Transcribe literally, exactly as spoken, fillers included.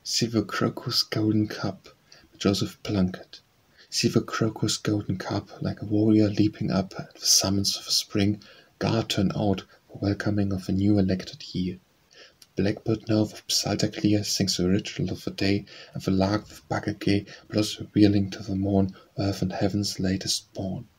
See the Crocus Golden Cup by Joseph Plunkett. See the Crocus Golden Cup, like a warrior leaping up at the summons of spring, guard turn out for welcoming of a new elected year. The blackbird now with psalter clear sings the ritual of the day, and the lark with bugle gay blows revealing to the morn, earth and heaven's latest born.